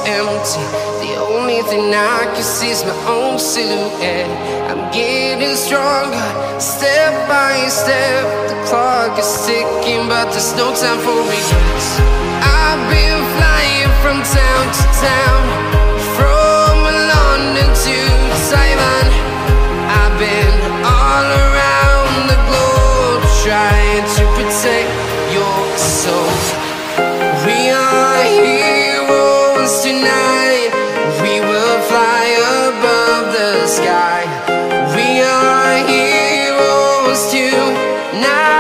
empty. The only thing I can see is my own silhouette. I'm getting stronger, step by step. The clock is ticking, but there's no time for regrets. I've been flying from town to town, from London to Taiwan. I've been all around the globe, trying to protect your soul. We are heroes tonight. We will fly above the sky. We are heroes tonight.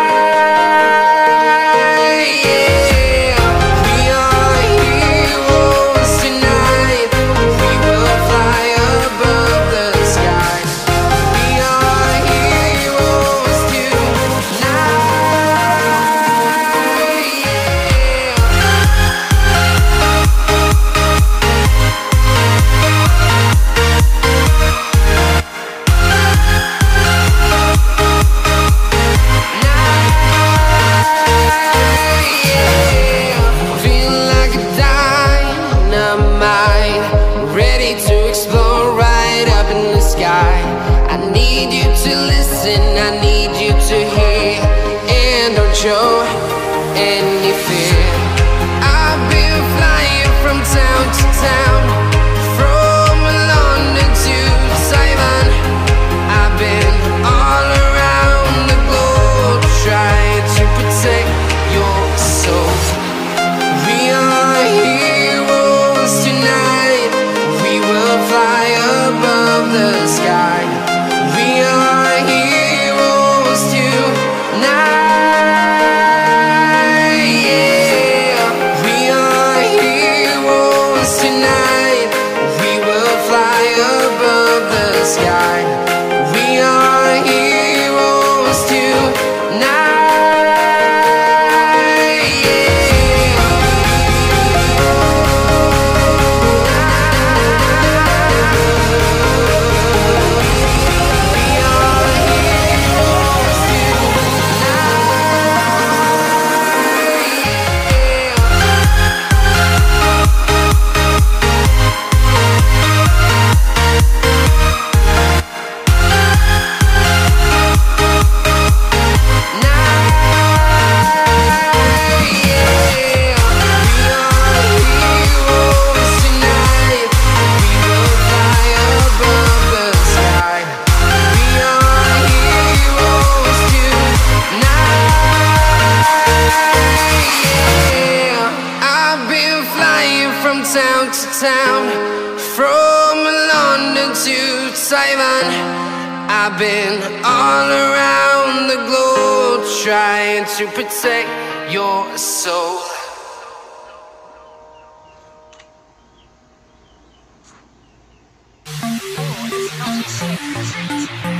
Yeah. We are heroes tonight. We will fly above the sky. We are heroes tonight. I need you to listen, I need you to hear, and don't show any fear. I've been flying from town to town, from London to Taiwan. I've been all around the globe, trying to protect your soul. We are heroes tonight. We will fly above the sky. We are heroes tonight. Yeah. We are heroes tonight. We will fly above the sky. We are heroes tonight. Town to town, from London to Taiwan. I've been all around the globe, trying to protect your soul. Oh,